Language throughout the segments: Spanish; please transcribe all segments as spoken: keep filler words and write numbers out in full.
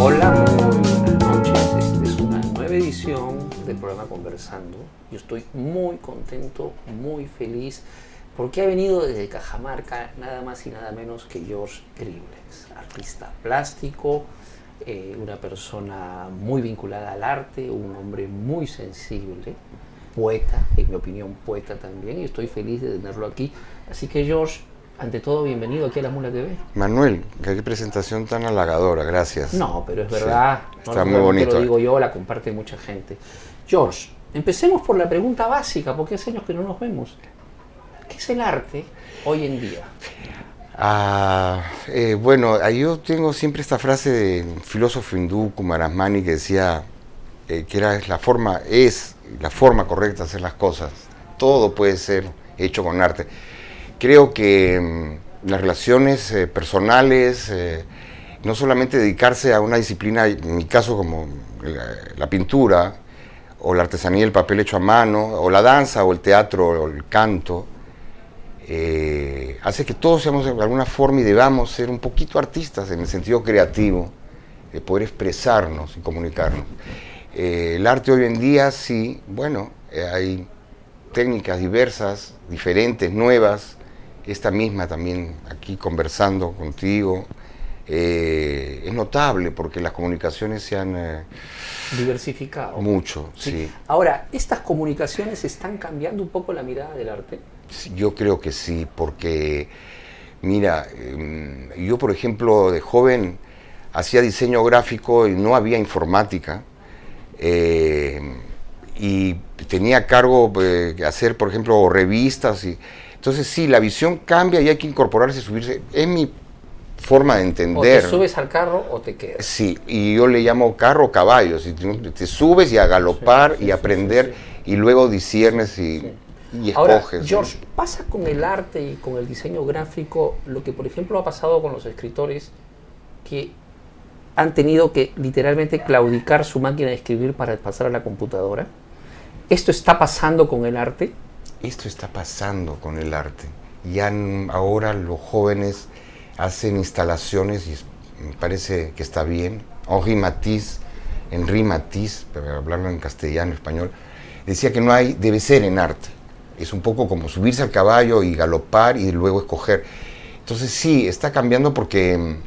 Hola, muy buenas noches. Esta es una nueva edición del programa Conversando. Yo estoy muy contento, muy feliz, porque ha venido desde Cajamarca nada más y nada menos que George Gribles, artista plástico, eh, una persona muy vinculada al arte, un hombre muy sensible, poeta, en mi opinión poeta también, y estoy feliz de tenerlo aquí. Así que George, ante todo, bienvenido aquí a La Mula T V. Manuel, qué presentación tan halagadora, gracias. No, pero es verdad. Sí, no, está no, muy no bonito. Te lo digo yo, la comparte mucha gente. George, empecemos por la pregunta básica, porque hace años que no nos vemos. ¿Qué es el arte hoy en día? Ah, eh, bueno, yo tengo siempre esta frase del filósofo hindú Coomarasmani que decía eh, que era la forma, es la forma correcta de hacer las cosas. Todo puede ser hecho con arte. Creo que mmm, las relaciones eh, personales, eh, no solamente dedicarse a una disciplina, en mi caso como la, la pintura, o la artesanía, el papel hecho a mano, o la danza, o el teatro, o el canto, eh, hace que todos seamos de alguna forma y debamos ser un poquito artistas en el sentido creativo, de poder expresarnos y comunicarnos. Eh, el arte hoy en día, sí, bueno, eh, hay técnicas diversas, diferentes, nuevas, esta misma también aquí conversando contigo, eh, es notable porque las comunicaciones se han eh, diversificado. Mucho, sí. sí. Ahora, ¿estas comunicaciones están cambiando un poco la mirada del arte? Sí, yo creo que sí, porque, mira, eh, yo por ejemplo de joven hacía diseño gráfico y no había informática, eh, y tenía a cargo eh, hacer, por ejemplo, revistas, y entonces sí, la visión cambia y hay que incorporarse, subirse, es mi forma de entender. O te subes al carro o te quedas. Sí, y yo le llamo carro o caballo, si te, te subes y a galopar sí, sí, y aprender, sí, sí, sí. Y luego disiernes y, sí. y escoges. Ahora, George, ¿no? ¿Pasa con el arte y con el diseño gráfico lo que por ejemplo ha pasado con los escritores que han tenido que literalmente claudicar su máquina de escribir para pasar a la computadora? ¿Esto está pasando con el arte? Esto está pasando con el arte. Ya ahora los jóvenes hacen instalaciones y me parece que está bien. Henri Matisse, Henri Matisse, para hablarlo en castellano, español, decía que no hay, debe ser en arte. Es un poco como subirse al caballo y galopar y luego escoger. Entonces sí, está cambiando porque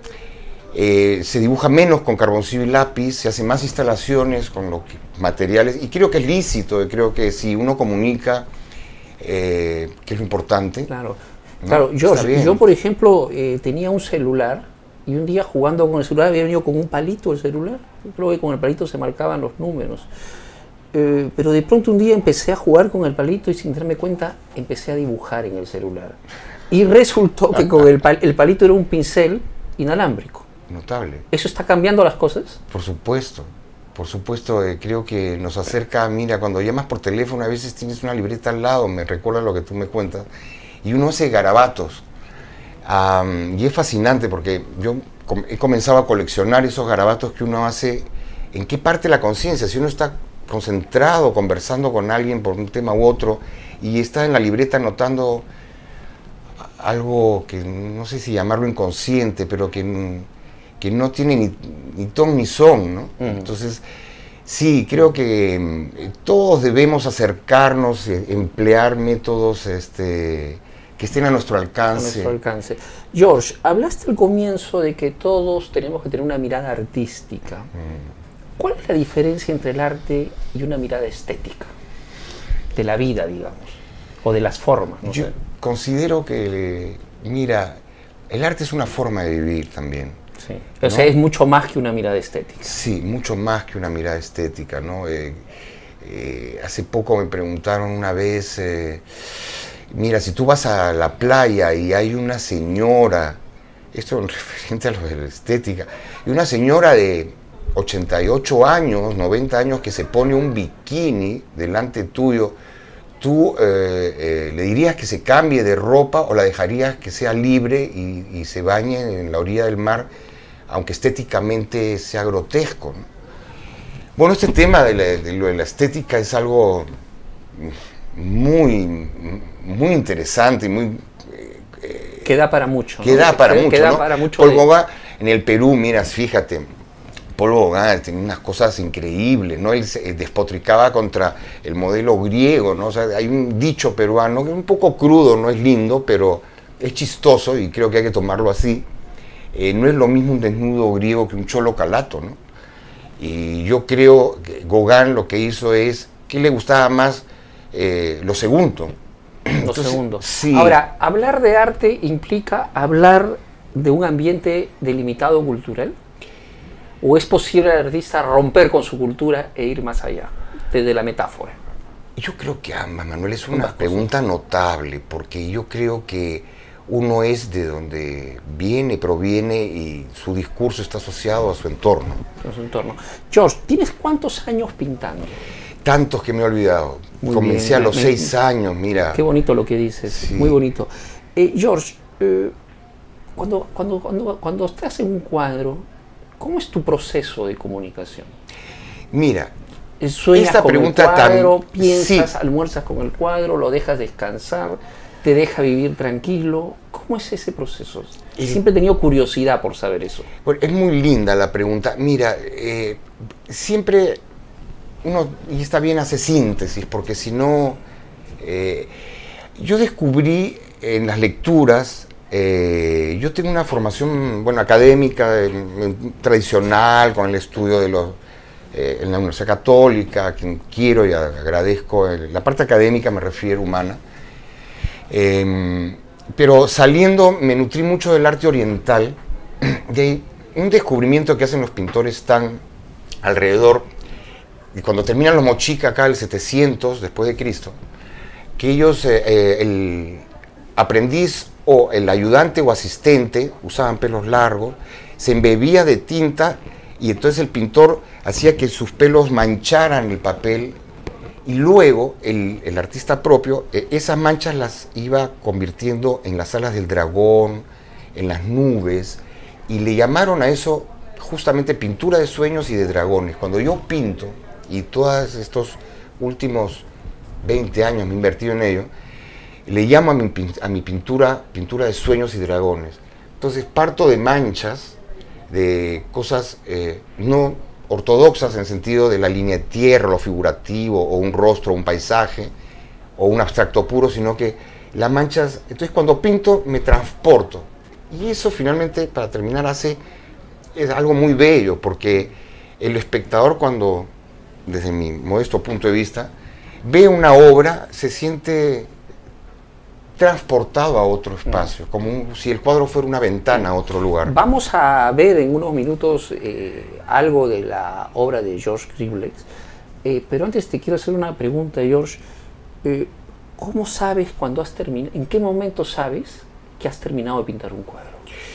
eh, se dibuja menos con carboncillo y lápiz, se hacen más instalaciones con los materiales, y creo que es lícito, creo que si uno comunica, eh, que es lo importante. Claro. ¿No? Claro, yo, yo por ejemplo eh, tenía un celular y un día jugando con el celular había venido con un palito el celular. Yo creo que con el palito se marcaban los números. Eh, pero de pronto un día empecé a jugar con el palito y sin darme cuenta empecé a dibujar en el celular. Y resultó que con el, pal el palito era un pincel inalámbrico. Notable. ¿Eso está cambiando las cosas? Por supuesto. Por supuesto, eh, creo que nos acerca, mira, cuando llamas por teléfono a veces tienes una libreta al lado, me recuerda lo que tú me cuentas, y uno hace garabatos, um, y es fascinante porque yo com he comenzado a coleccionar esos garabatos que uno hace, en qué parte de la conciencia, si uno está concentrado, conversando con alguien por un tema u otro, y está en la libreta anotando algo que no sé si llamarlo inconsciente, pero que, que no tiene ni, ni ton ni son, ¿no? Uh-huh. Entonces, sí, creo que eh, todos debemos acercarnos, eh, emplear métodos este, que estén a nuestro alcance. A nuestro alcance. George, hablaste al comienzo de que todos tenemos que tener una mirada artística. Mm. ¿Cuál es la diferencia entre el arte y una mirada estética? De la vida, digamos, o de las formas. No Yo sé. considero que, mira, el arte es una forma de vivir también. Sí. O sea, ¿no? Es mucho más que una mirada estética. Sí, mucho más que una mirada estética, ¿no? Eh, eh, hace poco me preguntaron una vez, eh, mira, si tú vas a la playa y hay una señora, esto en referente a lo de la estética, y una señora de ochenta y ocho años, noventa años, que se pone un bikini delante tuyo, tú eh, eh, le dirías que se cambie de ropa o la dejarías que sea libre y, y se bañe en la orilla del mar, aunque estéticamente sea grotesco, ¿no? Bueno, este tema de, la, de lo de la estética es algo muy, muy interesante y muy... Eh, que da para mucho. Que ¿no? da para que, mucho, que da ¿no? para mucho Por de... como va en el Perú, miras, fíjate, Paul Gauguin tenía unas cosas increíbles, ¿no? Él se despotricaba contra el modelo griego, ¿no? O sea, hay un dicho peruano que es un poco crudo, no es lindo, pero es chistoso y creo que hay que tomarlo así. Eh, no es lo mismo un desnudo griego que un cholo calato, ¿no? Y yo creo que Gauguin lo que hizo es que le gustaba más eh, lo segundo. Lo Entonces, segundo. sí. Ahora, hablar de arte implica hablar de un ambiente delimitado cultural. ¿O es posible al artista romper con su cultura e ir más allá, desde la metáfora? Yo creo que ambas, Manuel, es una pregunta notable, porque yo creo que uno es de donde viene, proviene y su discurso está asociado a su entorno. A su entorno. George, ¿tienes cuántos años pintando? Tantos que me he olvidado. Muy Comencé bien, a los me, seis años, mira. Qué bonito lo que dices, sí. Muy bonito. Eh, George, eh, cuando, cuando, cuando, cuando estás en un cuadro, ¿cómo es tu proceso de comunicación? Mira, ¿Sueñas esta con pregunta el cuadro, tan, piensas, sí. almuerzas con el cuadro, lo dejas descansar, te deja vivir tranquilo? ¿Cómo es ese proceso? Eh, Siempre he tenido curiosidad por saber eso. Bueno, es muy linda la pregunta. Mira, eh, siempre uno, y está bien, hace síntesis, porque si no... Eh, yo descubrí en las lecturas... Eh, yo tengo una formación, bueno, académica, eh, tradicional, con el estudio de los, eh, en la Universidad Católica, a quien quiero y agradezco. Eh, la parte académica me refiero, humana. Eh, pero saliendo, me nutrí mucho del arte oriental, de un descubrimiento que hacen los pintores tan alrededor, y cuando terminan los mochica acá, el setecientos después de Cristo, que ellos, eh, eh, el aprendiz o el ayudante o asistente, usaban pelos largos, se embebía de tinta y entonces el pintor hacía que sus pelos mancharan el papel y luego el, el artista propio, eh, esas manchas las iba convirtiendo en las alas del dragón, en las nubes, y le llamaron a eso justamente pintura de sueños y de dragones. Cuando yo pinto, y todos estos últimos veinte años me he invertido en ello, le llamo a mi, a mi pintura, pintura de sueños y dragones. Entonces parto de manchas, de cosas eh, no ortodoxas en el sentido de la línea de tierra, lo figurativo, o un rostro, un paisaje, o un abstracto puro, sino que las manchas, entonces cuando pinto me transporto. Y eso finalmente, para terminar, hace, es algo muy bello, porque el espectador cuando, desde mi modesto punto de vista, ve una obra, se siente transportado a otro espacio, mm. como un, si el cuadro fuera una ventana a otro lugar. Vamos a ver en unos minutos eh, algo de la obra de George Scribler, eh, pero antes te quiero hacer una pregunta, George. Eh, ¿Cómo sabes cuando has terminado, en qué momento sabes que has terminado de pintar un cuadro?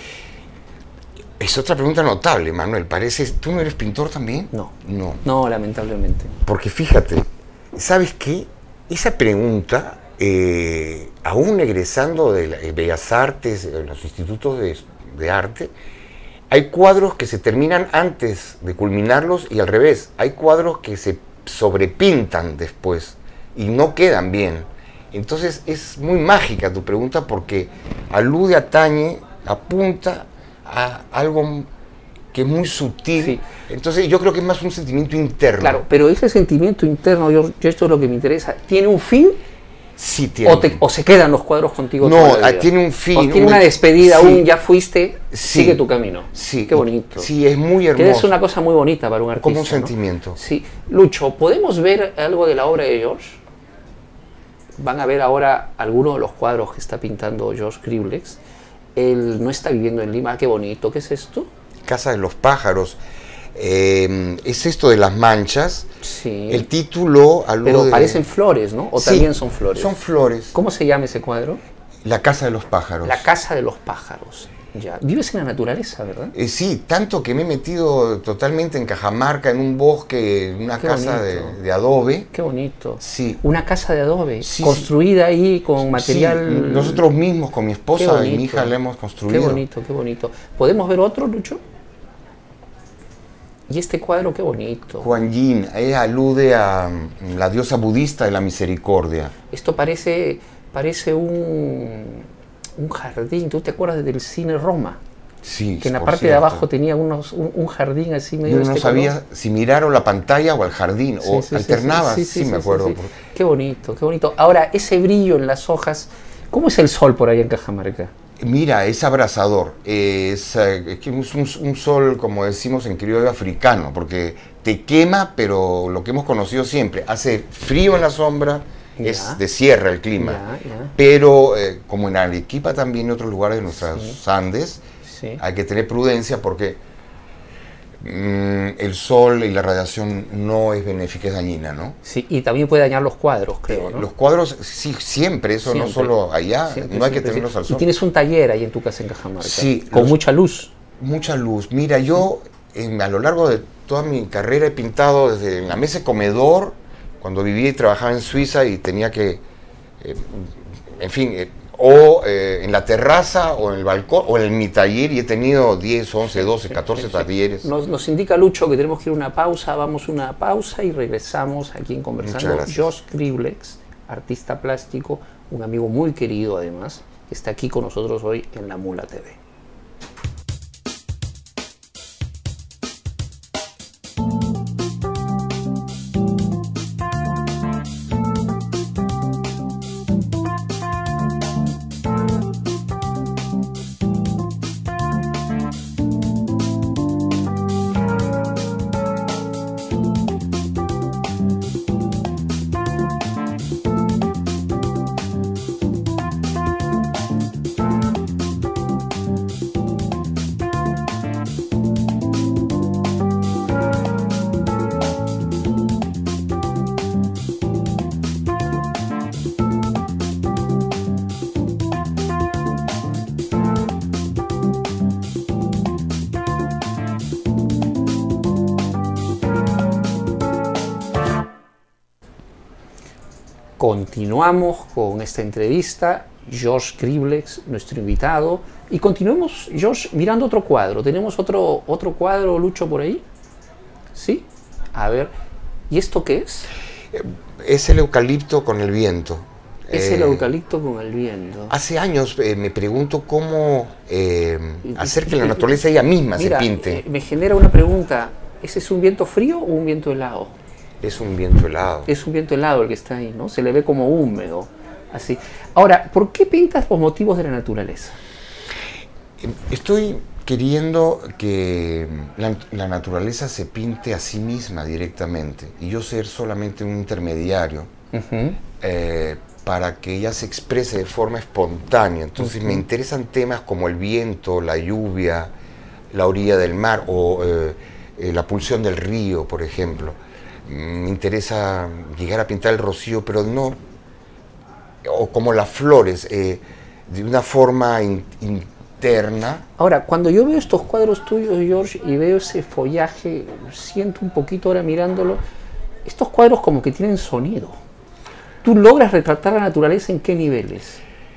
Es otra pregunta notable, Manuel. Parece, ¿tú no eres pintor también? No. No, no lamentablemente. Porque fíjate, ¿sabes qué? Esa pregunta... Eh, aún egresando de, la, de Bellas Artes, de los institutos de, de arte, hay cuadros que se terminan antes de culminarlos y al revés, hay cuadros que se sobrepintan después y no quedan bien. Entonces es muy mágica tu pregunta porque alude, atañe, apunta a algo que es muy sutil. Sí. Entonces yo creo que es más un sentimiento interno. Claro, pero ese sentimiento interno, yo, yo esto es lo que me interesa, ¿tiene un fin? Sí, tiene. O, te, o se quedan los cuadros contigo. No, tiene un fin. O tiene una despedida, sí. Aún ya fuiste, sí. Sigue tu camino. Sí. Qué bonito. Sí, es muy hermoso. Que es una cosa muy bonita para un artista. Como un sentimiento. ¿No? Sí. Lucho, ¿podemos ver algo de la obra de George? Van a ver ahora algunos de los cuadros que está pintando George Scribler. Él no está viviendo en Lima. Qué bonito. ¿Qué es esto? Casa de los pájaros. Eh, es esto de las manchas. Sí. El título alude... Pero parecen flores, ¿no? ¿O sí, también son flores? Son flores. ¿Cómo se llama ese cuadro? La Casa de los pájaros. La Casa de los pájaros. Ya. Vives en la naturaleza, ¿verdad? Eh, sí, tanto que me he metido totalmente en Cajamarca, en un bosque, en una Qué casa de, de adobe. Qué bonito. Sí. Una casa de adobe, sí, construida sí. ahí con material... Sí. Nosotros mismos, con mi esposa y mi hija, la hemos construido. Qué bonito, qué bonito. ¿Podemos ver otro, Lucho? Y este cuadro, qué bonito. Kuan Yin, ella alude a la diosa budista de la misericordia. Esto parece, parece un, un jardín. ¿Tú te acuerdas del cine Roma? Sí, que en la por parte cierto. de abajo tenía unos, un, un jardín así medio Y de uno no este sabía color. si mirar o la pantalla o al jardín, Sí, o sí, sí, alternabas, sí, sí, sí, sí, me sí, acuerdo. sí. por- Qué bonito, qué bonito. Ahora, ese brillo en las hojas, ¿cómo es el sol por ahí en Cajamarca? Mira, es abrasador, es, eh, es que es un, un sol, como decimos en criollo, africano, porque te quema, pero lo que hemos conocido siempre, hace frío en la sombra, es Ya, de sierra el clima, ya, ya. pero eh, como en Arequipa también y otros lugares de nuestros Sí, Andes, sí. hay que tener prudencia porque mm, el sol y la radiación no es benéfica, es dañina, ¿no? Sí, y también puede dañar los cuadros, creo, Eh, ¿no? los cuadros, sí, siempre, eso no Siempre, solo allá, siempre, no hay que siempre, sí. tenerlos al Y sol. tienes un taller ahí en tu casa en Cajamarca, Sí, con los- mucha luz. mucha luz. Mira, yo en- a lo largo de toda mi carrera he pintado desde en la mesa de comedor, cuando vivía y trabajaba en Suiza y tenía que, eh, en fin, eh, o eh, en la terraza o en el balcón o en mi taller, y he tenido diez, once, doce, catorce Sí, sí. talleres. Nos, nos indica Lucho que tenemos que ir a una pausa, vamos a una pausa y regresamos aquí en Conversando. Muchas gracias. Josh Scriblex, artista plástico, un amigo muy querido además, que está aquí con nosotros hoy en La Mula T V. Continuamos con esta entrevista, Josh Scriblex, nuestro invitado, y continuemos, Josh, mirando otro cuadro. ¿Tenemos otro, otro cuadro, Lucho, por ahí? ¿Sí? A ver, ¿y esto qué es? Es el eucalipto con el viento. Es Eh, el eucalipto con el viento. Hace años eh, me pregunto cómo eh, hacer que la naturaleza ella misma Mira, se pinte. eh, me genera una pregunta, ¿ese es un viento frío o un viento helado? Es un viento helado. Es un viento helado el que está ahí, ¿no? Se le ve como húmedo, así. Ahora, ¿por qué pintas los motivos de la naturaleza? Estoy queriendo que la, la naturaleza se pinte a sí misma directamente y yo ser solamente un intermediario Uh-huh. eh, para que ella se exprese de forma espontánea. Entonces Uh-huh. me interesan temas como el viento, la lluvia, la orilla del mar o eh, eh, la pulsión del río, por ejemplo. Me interesa llegar a pintar el rocío, pero no, o como las flores, eh, de una forma in, interna. Ahora, cuando yo veo estos cuadros tuyos, George, y veo ese follaje, siento un poquito ahora mirándolo, estos cuadros como que tienen sonido. ¿Tú logras retratar la naturaleza en qué niveles?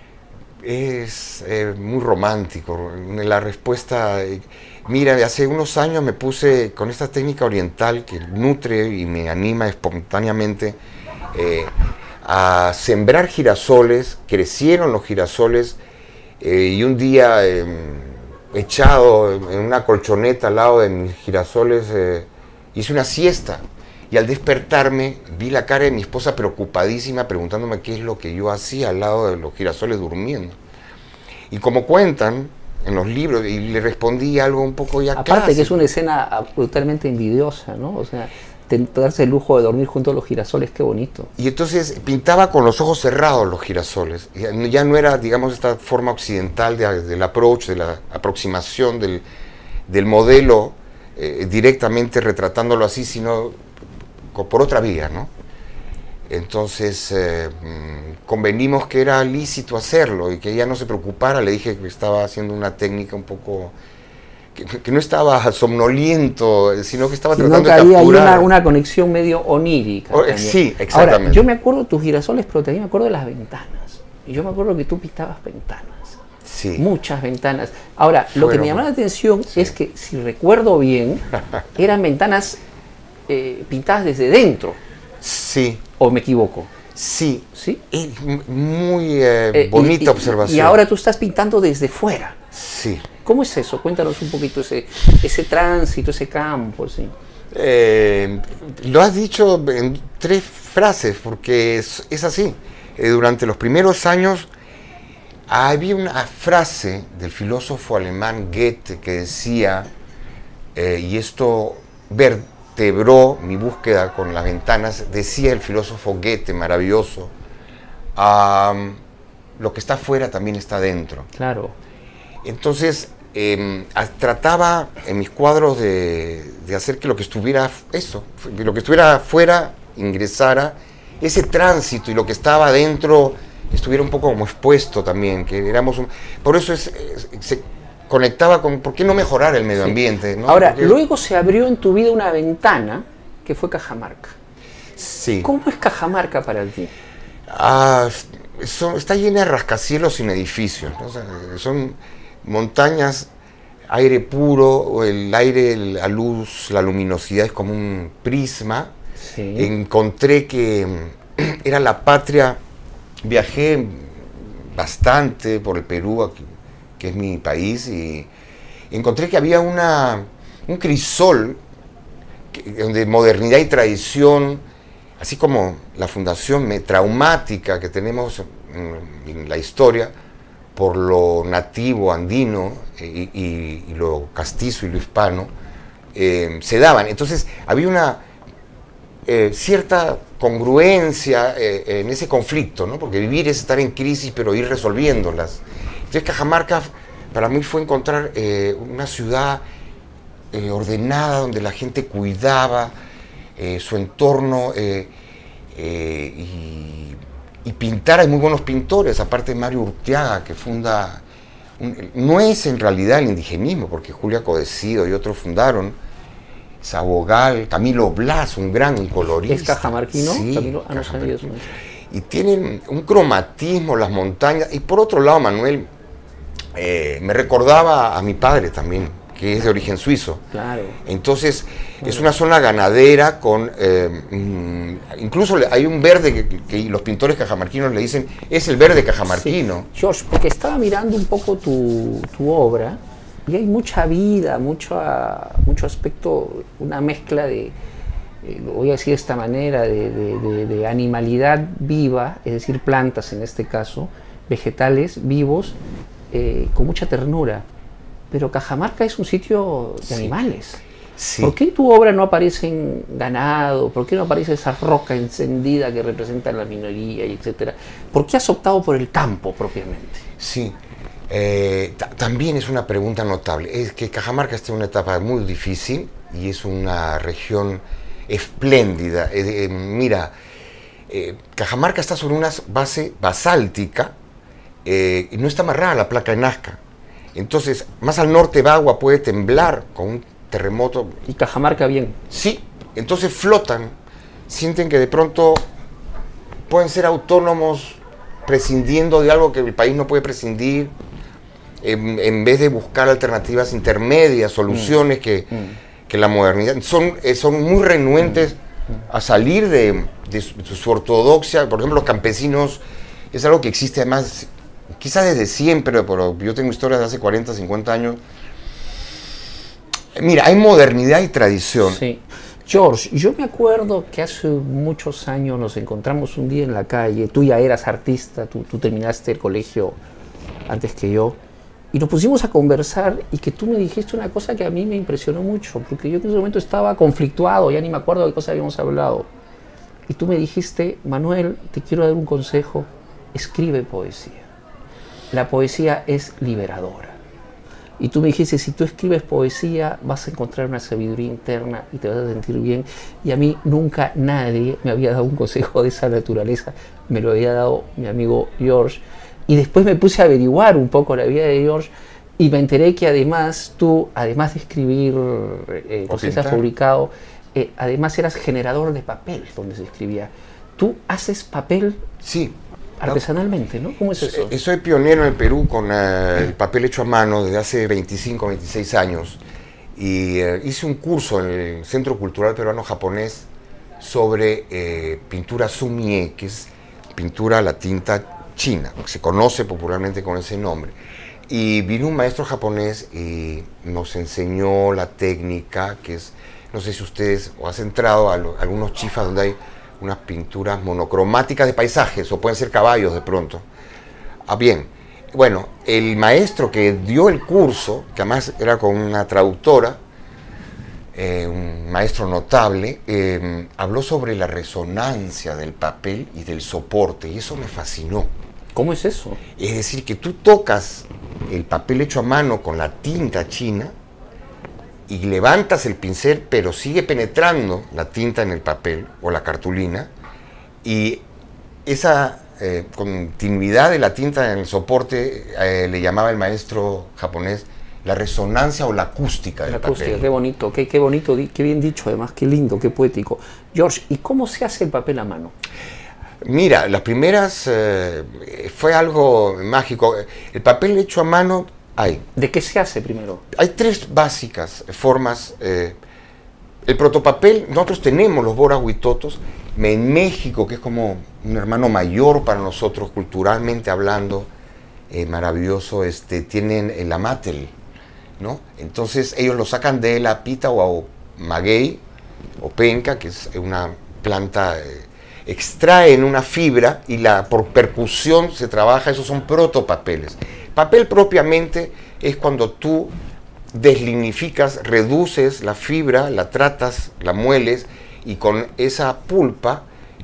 Es eh, muy romántico. La respuesta, eh, mira, hace unos años me puse con esta técnica oriental que nutre y me anima espontáneamente eh, a sembrar girasoles. Crecieron los girasoles eh, y un día eh, echado en una colchoneta al lado de mis girasoles eh, hice una siesta. Y al despertarme vi la cara de mi esposa preocupadísima preguntándome qué es lo que yo hacía al lado de los girasoles durmiendo. Y como cuentan en los libros, y le respondí algo un poco ya Aparte clásico. que es una escena brutalmente envidiosa, ¿no? O sea, te- darse el lujo de dormir junto a los girasoles, qué bonito. Y entonces pintaba con los ojos cerrados los girasoles. Ya no- ya no era, digamos, esta forma occidental de, del approach, de la aproximación del, del modelo eh, directamente retratándolo así, sino co- por otra vía, ¿no? Entonces eh, mm, convenimos que era lícito hacerlo y que ella no se preocupara. Le dije que estaba haciendo una técnica un poco... que, que no estaba somnoliento, sino que estaba Sino tratando que de había ahí capturar... una, una conexión medio onírica. Oh, eh, también. sí, exactamente. Ahora, yo me acuerdo de tus girasoles, pero también me acuerdo de las ventanas. Y yo me acuerdo que tú pintabas ventanas. Sí. Muchas ventanas. Ahora, lo que Fueron- me llamó la atención sí. es que, si recuerdo bien, eran ventanas eh, pintadas desde dentro. Sí, ¿O me equivoco? sí. ¿Sí? Es m- muy eh, Eh, y- bonita y- observación. Y ahora tú estás pintando desde fuera. Sí. ¿Cómo es eso? Cuéntanos un poquito ese, ese tránsito, ese campo, ¿sí? Eh, lo has dicho en tres frases, porque es, es así. Eh, durante los primeros años había una frase del filósofo alemán Goethe que decía, eh, y esto vertebró mi búsqueda con las ventanas, decía el filósofo Goethe, maravilloso, um, lo que está afuera también está dentro. Claro. Entonces, eh, trataba en mis cuadros de, de hacer que lo que estuviera, eso, lo que estuviera afuera ingresara, ese tránsito, y lo que estaba adentro estuviera un poco como expuesto también, que éramos un, por eso es, es, se conectaba con, ¿por qué no mejorar el medio Sí. ambiente? ¿No? Ahora, Porque, luego se abrió en tu vida una ventana que fue Cajamarca. sí. ¿Cómo es Cajamarca para ti? Ah, son, está llena de rascacielos sin edificios, ¿no? O sea, son montañas, aire puro, el aire, la luz, la luminosidad es como un prisma. Sí. Encontré que era la patria, viajé bastante por el Perú, aquí, que es mi país, y encontré que había una, un crisol que, de modernidad y tradición, así como la fundación traumática que tenemos en, en la historia por lo nativo andino y, y, y lo castizo y lo hispano, eh, se daban. Entonces había una eh, cierta congruencia eh, en ese conflicto, ¿no? Porque vivir es estar en crisis pero ir resolviéndolas. Entonces Cajamarca para mí fue encontrar eh, una ciudad eh, ordenada, donde la gente cuidaba eh, su entorno eh, eh, y, y pintar. Hay muy buenos pintores, aparte de Mario Urteaga, que funda, un, no es en realidad el indigenismo, porque Julia Codecido y otros fundaron, Sabogal, Camilo Blas, un gran colorista. ¿Es cajamarquino? Sí, Camilo, ah, no sabía eso. Y tienen un cromatismo, las montañas. Y por otro lado, Manuel, eh, me recordaba a mi padre también, que es de origen suizo. Claro. Entonces, claro. Es una zona ganadera con... Eh, incluso hay un verde que, que los pintores cajamarquinos le dicen, es el verde cajamarquino. Sí. George, porque estaba mirando un poco tu, tu obra, y hay mucha vida, mucho, mucho aspecto, una mezcla de, eh, lo voy a decir de esta manera, de, de, de, de animalidad viva, es decir, plantas en este caso, vegetales vivos, eh, con mucha ternura. Pero Cajamarca es un sitio de sí. animales. Sí. ¿Por qué en tu obra no aparecen ganado? ¿Por qué no aparece esa roca encendida que representa la minoría, y etcétera? ¿Por qué has optado por el campo propiamente? Sí. Eh, también es una pregunta notable. Es que Cajamarca está en una etapa muy difícil y es una región espléndida. Eh, eh, mira, eh, Cajamarca está sobre una base basáltica eh, y no está amarrada a la placa de Nazca. Entonces, más al norte Bagua puede temblar con un terremoto. ¿Y Cajamarca bien? Sí, entonces flotan, sienten que de pronto pueden ser autónomos prescindiendo de algo que el país no puede prescindir. En, en vez de buscar alternativas intermedias, soluciones mm. que, mm. que la modernidad, son, son muy renuentes mm. a salir de, de, su, de su ortodoxia. Por ejemplo, los campesinos, es algo que existe además, quizás desde siempre, pero yo tengo historias de hace cuarenta, cincuenta años. Mira, hay modernidad y tradición. Sí. George, yo me acuerdo que hace muchos años nos encontramos un día en la calle, tú ya eras artista, tú, tú terminaste el colegio antes que yo, y nos pusimos a conversar y que tú me dijiste una cosa que a mí me impresionó mucho, porque yo en ese momento estaba conflictuado, ya ni me acuerdo de qué cosa habíamos hablado. Y tú me dijiste, Manuel, te quiero dar un consejo, escribe poesía. La poesía es liberadora. Y tú me dijiste, si tú escribes poesía, vas a encontrar una sabiduría interna y te vas a sentir bien. Y a mí nunca nadie me había dado un consejo de esa naturaleza. Me lo había dado mi amigo George. Y después me puse a averiguar un poco la vida de George y me enteré que además tú, además de escribir eh, cosas que has publicado, eh, además eras generador de papel donde se escribía. ¿Tú haces papel? Sí. Artesanalmente, ¿no? ¿Cómo es eso? Soy pionero en el Perú con uh, el papel hecho a mano desde hace veinticinco, veintiséis años. Y uh, hice un curso en el Centro Cultural Peruano Japonés sobre eh, pintura sumie, que es pintura a la tinta China, se conoce popularmente con ese nombre. Y vino un maestro japonés y nos enseñó la técnica, que es, no sé si ustedes o has entrado a, lo, a algunos chifas donde hay unas pinturas monocromáticas de paisajes, o pueden ser caballos de pronto. Ah, bien. Bueno, el maestro que dio el curso, que además era con una traductora, eh, un maestro notable, eh, habló sobre la resonancia del papel y del soporte, y eso me fascinó. ¿Cómo es eso? Es decir, que tú tocas el papel hecho a mano con la tinta china y levantas el pincel, pero sigue penetrando la tinta en el papel o la cartulina, y esa eh, continuidad de la tinta en el soporte eh, le llamaba el maestro japonés la resonancia o la acústica del la acústica, papel. qué bonito, qué, qué bonito, qué bien dicho, además, qué lindo, qué poético. George, ¿y cómo se hace el papel a mano? Mira, las primeras eh, fue algo mágico. El papel hecho a mano hay. ¿De qué se hace primero? Hay tres básicas formas. Eh, el protopapel, nosotros tenemos los boras huitotos. En México, que es como un hermano mayor para nosotros, culturalmente hablando, eh, maravilloso, este, tienen el amatel, ¿no? Entonces ellos lo sacan de la pita o maguey o penca, que es una planta, eh, extraen una fibra y la por percusión se trabaja. Esos son protopapeles. Papel propiamente es cuando tú deslignificas, reduces la fibra, la tratas, la mueles, y con esa pulpa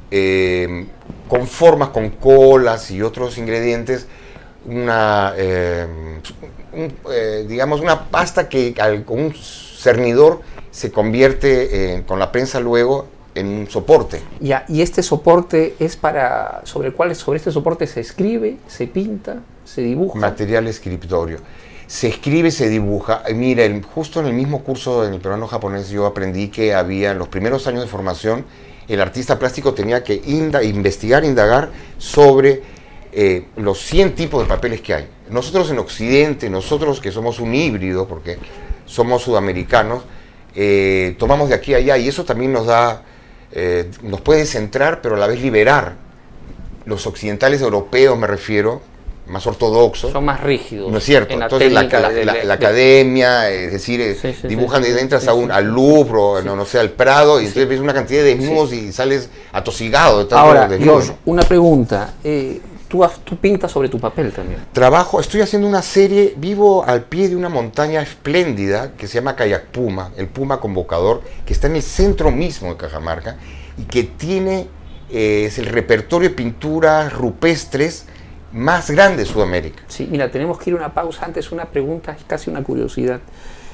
eh, conformas con colas y otros ingredientes una, eh, un, eh, digamos, una pasta que al, con un cernidor se convierte eh, con la prensa luego en un soporte. Ya, y este soporte es para, sobre el cual, sobre este soporte se escribe, se pinta, se dibuja. Material escritorio. Se escribe, se dibuja. Mira, el, justo en el mismo curso en el peruano japonés yo aprendí que había en los primeros años de formación, el artista plástico tenía que inda, investigar, indagar sobre eh, los cien tipos de papeles que hay. Nosotros en Occidente, nosotros que somos un híbrido, porque somos sudamericanos, eh, tomamos de aquí a allá, y eso también nos da, eh, nos puede centrar, pero a la vez liberar. Los occidentales europeos, me refiero, más ortodoxos, son más rígidos. ¿no es cierto? La Entonces la, la, de, la, de, la academia, es decir, sí, sí, dibujan sí, y entras sí, a un, sí, al sí. Louvre, Sí. no, no sé, al Prado, y entonces Sí. ves una cantidad de desnudos, sí, y sales atosigado de tanto Ahora, desnudo. George, una pregunta. Eh, tú, tú pintas sobre tu papel también. Trabajo, estoy haciendo una serie, vivo al pie de una montaña espléndida que se llama Kayak Puma, el Puma Convocador, que está en el centro mismo de Cajamarca y que tiene, eh, es el repertorio de pinturas rupestres más grande de Sudamérica. Sí, mira, tenemos que ir a una pausa. Antes una pregunta, casi una curiosidad.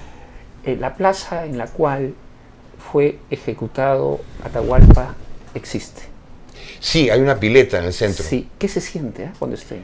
Eh, la plaza en la cual fue ejecutado Atahualpa existe. Sí, hay una pileta en el centro. Sí, ¿qué se siente eh, cuando esté?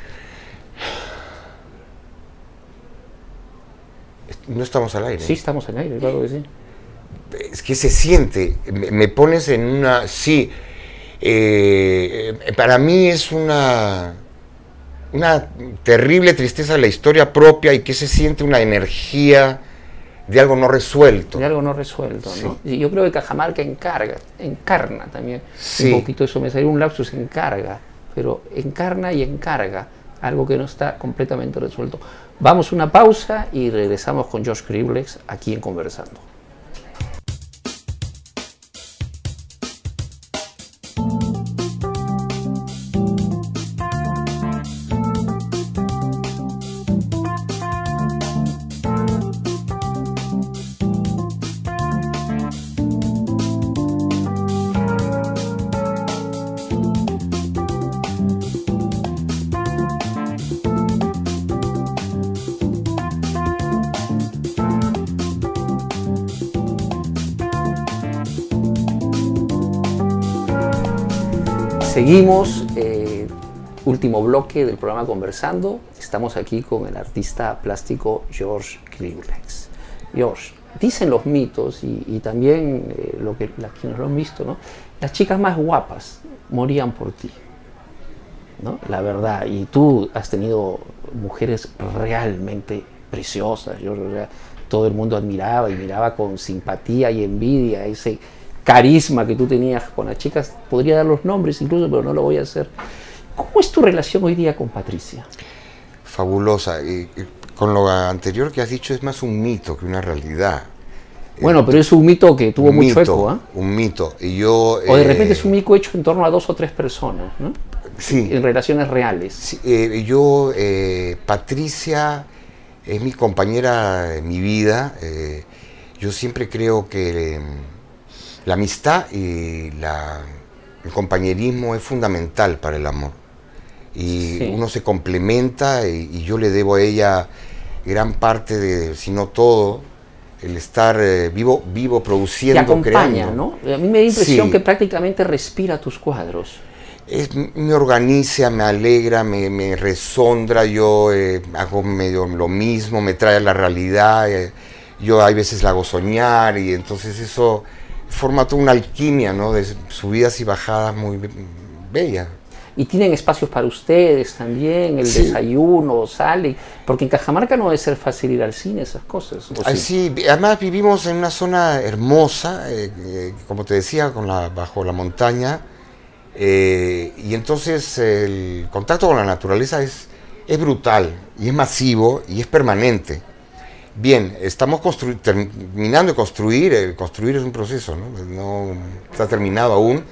No estamos al aire. Sí, estamos en aire, claro que sí. Es que se siente, me, me pones en una, sí, eh, para mí es una, una terrible tristeza de la historia propia, y que se siente una energía de algo no resuelto. De algo no resuelto, Sí. ¿no? Y yo creo que Cajamarca encarga, encarna también Sí. un poquito eso. Me salió un lapsus, encarga, pero encarna y encarga algo que no está completamente resuelto. Vamos a una pausa y regresamos con George Scribblex aquí en Conversando. Seguimos, eh, último bloque del programa Conversando. Estamos aquí con el artista plástico George Scribblex. George, dicen los mitos y, y también eh, lo que las quienes lo han visto, ¿no? Las chicas más guapas morían por ti, ¿no? La verdad. Y tú has tenido mujeres realmente preciosas. George, o sea, todo el mundo admiraba y miraba con simpatía y envidia ese carisma que tú tenías con las chicas. Podría dar los nombres incluso, pero no lo voy a hacer. ¿Cómo es tu relación hoy día con Patricia? Fabulosa. Y, y con lo anterior que has dicho, es más un mito que una realidad. Bueno, Eh, pero es un mito que tuvo un mucho mito, eco, ¿eh? un mito. Y yo, O de repente eh, es un mito hecho en torno a dos o tres personas, ¿no? sí, En relaciones reales. sí, eh, yo, eh, Patricia es mi compañera en mi vida. Eh, yo siempre creo que eh, la amistad y la, el compañerismo es fundamental para el amor. Y Sí. uno se complementa y, y yo le debo a ella gran parte de, si no todo, el estar eh, vivo, vivo Te produciendo, acompaña, creando. ¿no? A mí me da impresión Sí, que prácticamente respira tus cuadros. es, me organiza, me alegra, me, me resondra, yo eh, hago medio lo mismo, me trae a la realidad, eh, yo a veces la hago soñar y entonces eso forma toda una alquimia, ¿no? De subidas y bajadas muy be- bella. Y tienen espacios para ustedes también, el Sí. desayuno, salen. Porque en Cajamarca no debe ser fácil ir al cine, esas cosas. ¿o sí? Así, vi- además vivimos en una zona hermosa, eh, eh, como te decía, con la, bajo la montaña, eh, y entonces el contacto con la naturaleza es, es brutal, y es masivo, y es permanente. Bien, estamos constru- terminando de construir, eh, construir es un proceso, ¿no? No está terminado aún,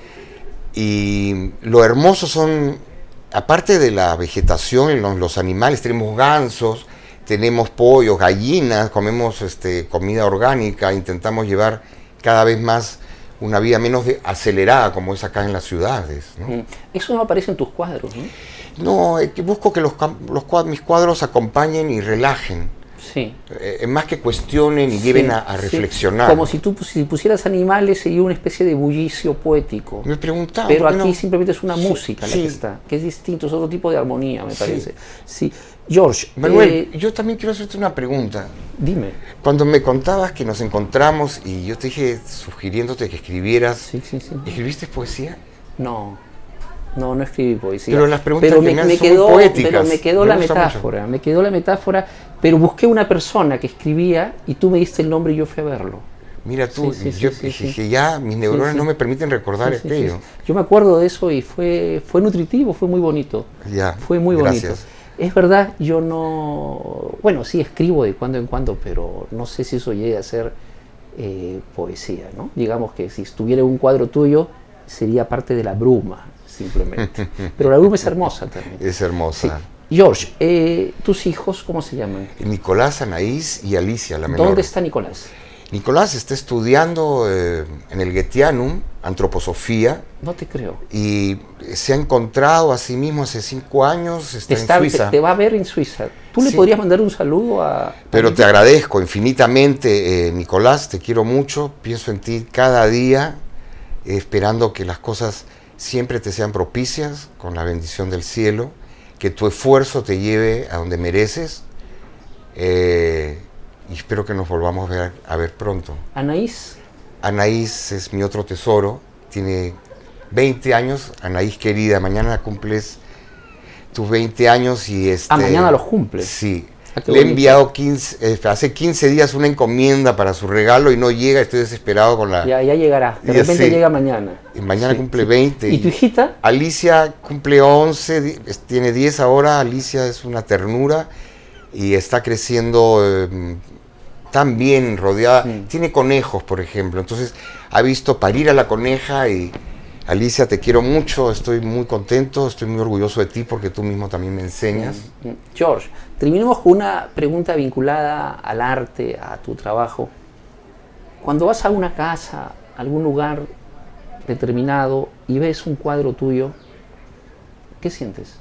y lo hermoso son, aparte de la vegetación, los, los animales, tenemos gansos, tenemos pollos, gallinas, comemos este, comida orgánica, intentamos llevar cada vez más una vida menos de, acelerada como es acá en las ciudades, ¿no? Mm. Eso no aparece en tus cuadros, ¿no? No, eh, que busco que los, cam- los cuad- mis cuadros acompañen y relajen, Sí. eh, más que cuestionen y Sí, lleven a, a sí. reflexionar. Como si tú pus- si pusieras animales, sería una especie de bullicio poético. Me preguntaba, Pero ¿por qué aquí no? simplemente es una Sí, música la sí. que está, que es distinto, es otro tipo de armonía, me Sí. parece. Sí. George, Manuel, eh, yo también quiero hacerte una pregunta. dime. Cuando me contabas que nos encontramos y yo te dije, sugiriéndote que escribieras, Sí, sí, sí. ¿escribiste poesía? No, no, no escribí poesía. Pero las preguntas Pero que me, me haces me son muy quedó, poéticas. pero me quedó Me la gusta metáfora, me quedó la metáfora, pero busqué una persona que escribía y tú me diste el nombre y yo fui a verlo. Mira tú, Sí, sí, yo sí, sí, dije sí. que ya mis neuronas sí. no me permiten recordar Sí, sí, aquello. sí. Yo me acuerdo de eso y fue, fue nutritivo, fue muy bonito. Ya, Fue muy bonito. gracias. Es verdad, yo no... Bueno, sí escribo de cuando en cuando, pero no sé si eso llegue a ser eh, poesía, ¿no? Digamos que si estuviera en un cuadro tuyo, sería parte de la bruma, simplemente. Pero la bruma es hermosa también. Es Sí. hermosa. George, eh, ¿tus hijos cómo se llaman? Nicolás, Anaís y Alicia, la menor. ¿Dónde está Nicolás? Nicolás está estudiando eh, en el Goetheanum, antroposofía, No te creo. y se ha encontrado a sí mismo hace cinco años, está, Está- en te, Suiza. te va a ver en Suiza. ¿Tú le Sí. podrías mandar un saludo a... Pero a- te agradezco infinitamente, eh, Nicolás, te quiero mucho, pienso en ti cada día, eh, esperando que las cosas siempre te sean propicias, con la bendición del cielo, que tu esfuerzo te lleve a donde mereces, eh, y espero que nos volvamos a ver, a ver pronto. Anaís, Anaís es mi otro tesoro, tiene veinte años, Anaís querida, mañana cumples tus veinte años y este... Ah, mañana los cumples. Sí. Ah, qué Le he bonito. enviado quince, eh, hace quince días una encomienda para su regalo y no llega, estoy desesperado con la... ya, ya llegará. De Ya repente sé. llega mañana. Y mañana Sí, cumple sí. veinte. ¿Y tu hijita? Alicia cumple once, di- es- tiene diez ahora, Alicia es una ternura y está creciendo eh, tan bien rodeada. Mm. Tiene conejos, por ejemplo, entonces ha visto parir a la coneja y Alicia, te quiero mucho, estoy muy contento, estoy muy orgulloso de ti porque tú mismo también me enseñas. Mm. George, terminemos con una pregunta vinculada al arte, a tu trabajo. Cuando vas a una casa, a algún lugar determinado y ves un cuadro tuyo, ¿qué sientes?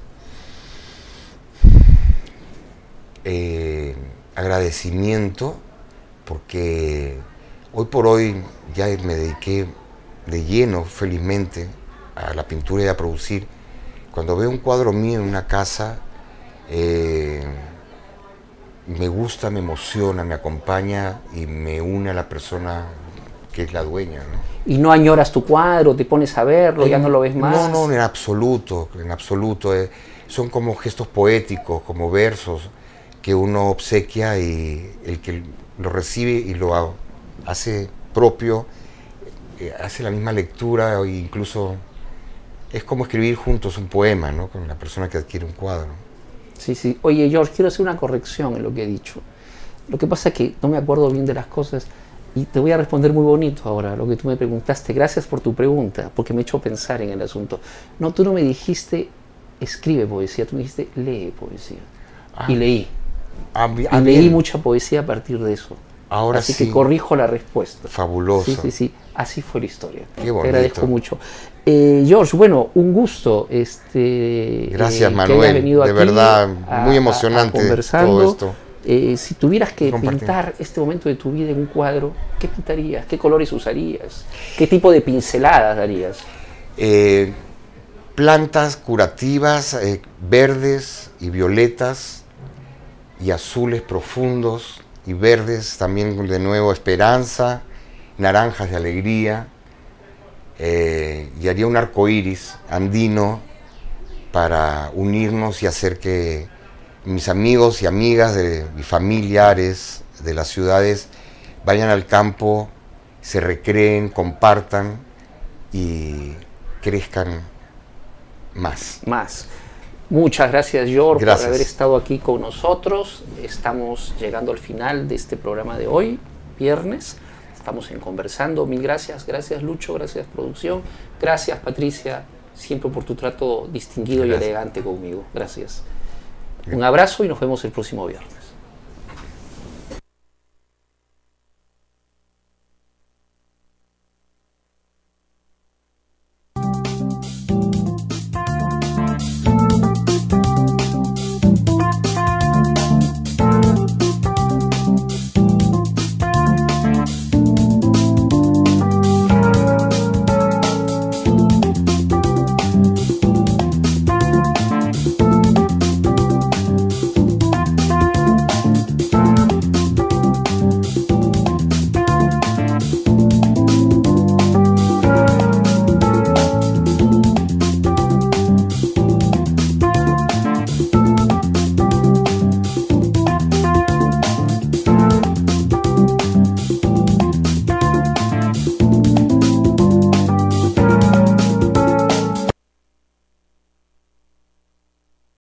Eh, agradecimiento porque hoy por hoy ya me dediqué de lleno, felizmente, a la pintura y a producir. Cuando veo un cuadro mío en una casa, eh, me gusta, me emociona, me acompaña y me une a la persona que es la dueña, ¿no? ¿Y no añoras tu cuadro, te pones a verlo, ya no lo ves más? No, no, en absoluto, en absoluto. eh, son como gestos poéticos, como versos que uno obsequia y el que lo recibe y lo ha- hace propio, eh, hace la misma lectura o incluso es como escribir juntos un poema, ¿no? Con la persona que adquiere un cuadro. Sí, sí. Oye, George, quiero hacer una corrección en lo que he dicho. Lo que pasa es que no me acuerdo bien de las cosas y te voy a responder muy bonito ahora lo que tú me preguntaste. Gracias por tu pregunta, porque me he hecho pensar en el asunto. No, tú no me dijiste escribe poesía, tú me dijiste lee poesía. Ah, y leí. Ah, Y ah, leí bien. mucha poesía a partir de eso. Ahora Así sí. que corrijo la respuesta. Fabuloso. Sí, sí, sí. Así fue la historia. Qué bonito. Te agradezco mucho. Eh, George, bueno, un gusto. Este, Gracias, eh, Manuel. que hayas venido de aquí verdad, a, muy a- a emocionante conversando. todo esto. Eh, si tuvieras que Compartir. pintar este momento de tu vida en un cuadro, ¿qué pintarías? ¿Qué colores usarías? ¿Qué tipo de pinceladas darías? Eh, plantas curativas, eh, verdes y violetas, y azules profundos, y verdes también de nuevo esperanza, naranjas de alegría, eh, y haría un arco iris andino para unirnos y hacer que mis amigos y amigas de mis familiares de las ciudades vayan al campo, se recreen, compartan y crezcan más. Más. Muchas gracias, George, Gracias. por haber estado aquí con nosotros. Estamos llegando al final de este programa de hoy, viernes. Estamos en Conversando. Mil gracias. Gracias, Lucho. Gracias, producción. Gracias, Patricia, siempre por tu trato distinguido Gracias. y elegante conmigo. Gracias. Un abrazo y nos vemos el próximo viernes.